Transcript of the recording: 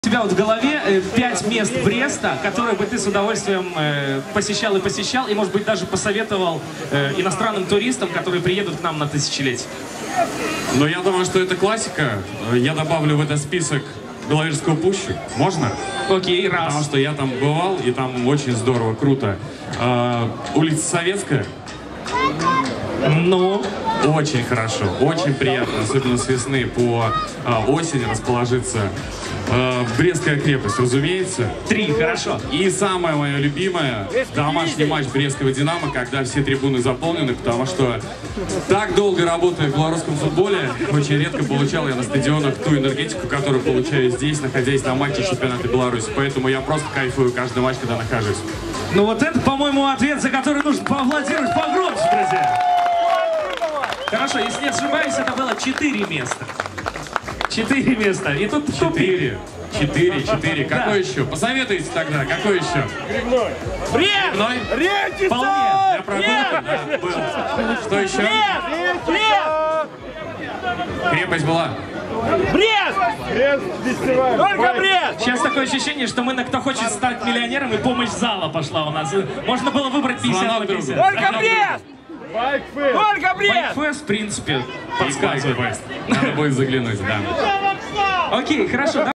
У тебя вот в голове 5 мест Бреста, которые бы ты с удовольствием посещал, и, может быть, даже посоветовал иностранным туристам, которые приедут к нам на тысячелетие? Но я думаю, что это классика. Я добавлю в этот список Беловежскую пущу. Можно? Окей, раз. Потому что я там бывал, и там очень здорово, круто. Улица Советская. Ну? Очень хорошо, очень приятно, особенно с весны по осени расположиться. Брестская крепость, разумеется. 3, хорошо. И самое мое любимое — домашний матч Брестского «Динамо», когда все трибуны заполнены, потому что так долго работая в белорусском футболе, очень редко получал я на стадионах ту энергетику, которую получаю здесь, находясь на матче чемпионата Беларуси. Поэтому я просто кайфую каждый матч, когда нахожусь. Ну вот это, по-моему, ответ, за который нужно поаплодировать погромче, друзья. Хорошо, если не ошибаюсь, это было 4 места. 4 места. И тут 4. 4. Какой еще? Посоветуйте тогда, какой еще? Грибной. Грибной? Речица! Вполне. Для прогулки? Да, был. Что еще? Крепость была. Брест! Брест фестиваль. Только Брест! Сейчас такое ощущение, что мы на «Кто хочет стать миллионером» и помощь зала пошла у нас. Можно было выбрать 50 на 50. Только Брест! Байкфест, в принципе, подсказывает. Надо будет заглянуть, да. Окей, хорошо.